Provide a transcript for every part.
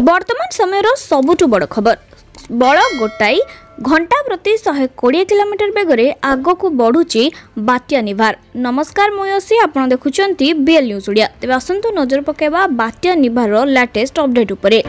वर्तमान समय सबुठ बड़ खबर बड़ गोटाई घंटा प्रति 120 किलोमीटर बेगरे आग को बढ़ुची बात्या निभार। नमस्कार मुयसी आपण देखुचंती बीएल न्यूज ओडिया। तेबे आसंतु नजर पकेबा बात्या निभार लेटेस्ट अपडेट उपरे।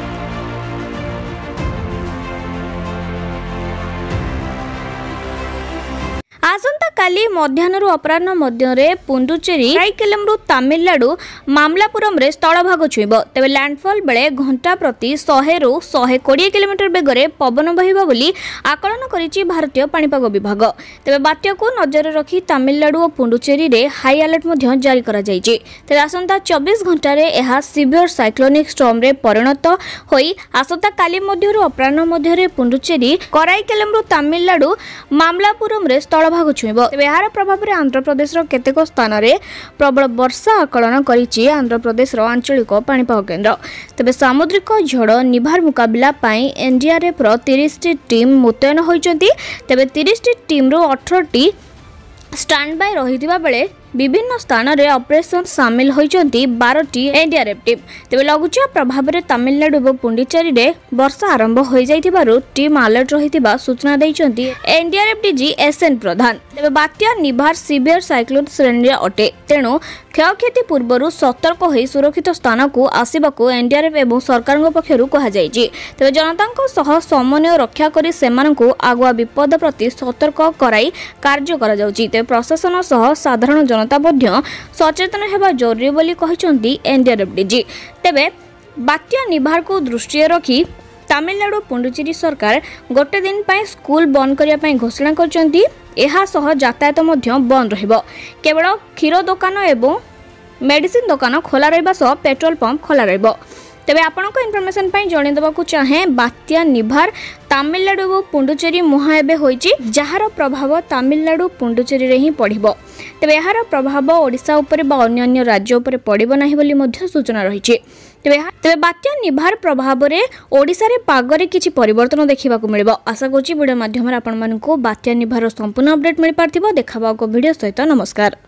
आसंता काली मध्याह्न अपराह्न मध्य पुंडुचेरी राइकेलमरू तमिलनाडु मामलापुरम रे स्थलभाग छुईब। तेबे लैंडफॉल बेले घंटा प्रति 100 रु 120 किलोमीटर बेगरे पवन बहिबा बोली आकलन करिछि भारतीय पाणीपाग विभाग। तेबे बात्या को नजर रखी तमिलनाडु और पुंडुचेरी रे हाई अलर्ट मध्य जारी करा जायछि। तेबे आसंता 24 घंटा रे एहा सिवियर साइक्लोनिक स्टॉर्म रे परिणत होई आसंता काली मध्यरु अपराह्न मध्य रे पुंडुचेरी कराइकेलमरू तमिलनाडु मामलापुरम रे स्थलभाग छुईब। तेबे यार प्रभाव में आंध्र प्रदेश केतेक स्थान में प्रबल वर्षा आकलन करिछि आंध्र प्रदेश आंचलिक पाणीपाग केन्द्र। तेबे सामुद्रिक झड़ निभार मुकाबला पाई एनडीआरएफ 30 टी टीम मुतयन होइछन्ति। तेबे 30 टी टीम रो 18 टी स्टैंड बाय रहिथिबा बेले विभिन्न स्थान में ऑपरेशन सामिल होइछन्ति 12 टी एनडीआरएफ टीम। तेबे लघुचाप प्रभाव में तमिलनाडु और पुंडुचेरी रे वर्षा आरंभ हो जाइथिबारु टीम अलर्ट रहिथिबा सूचना दैछन्ति एनडीआरएफ डीजी एसएन प्रधान। तेबे बात्या निभार सिवियर साइक्लोन श्रेणी अटे, तेणु क्षयक्षति पूर्व सतर्क हो सुरक्षित स्थान को आसवाक एनडीआरएफ एवं सरकार पक्षर कहुଯାଇଛି। तेबे जनता सह समन्वय रक्षा करी सेमानकु आगुआ विपद प्रति सतर्क कराई कार्य करा जाउछि। तेबे प्रशासन सह साधारण जनता मध्य सचेतन हेबा जरूरी बोली कहिसंती एनडीआरएफ डीजी। तेबे बात्या निभार को दृष्टि रखी तमिलनाडु पुंडुचेरी सरकार गोटे दिन पाए स्कूल बंद करने घोषणा करछंती। एहा सह यातायात मध्य बंद रहिबो। केवल क्षीर दुकान एवं मेडिसिन दुकान खोला रहिबा सह पेट्रोल पंप खोला रहिबो। तेबे आपनको इनफॉरमेशन पाई जणे देबाकू चाहे बात्या निभार तमिलनाडु और पुंडुचेरी मुहा एबे होईची, जहार प्रभाव तमिलनाडु पुंडुचेरी रे ही पड़िबो। तेबे यार प्रभाव ओडिशा उपरे बा अन्य राज्य उपरे पड़िबो नाही बोली मध्य सूचना रहिची। तेबे बात्या निभार प्रभाव रे ओडिशा रे पाग रे किछि परिवर्तन देखिबाकू मिलिबो। आशा करछि वीडियो माध्यम रे आपण मानकू बात्या निभार संपूर्ण अपडेट मिल पारथिबो। देखाबाको वीडियो सहित नमस्कार।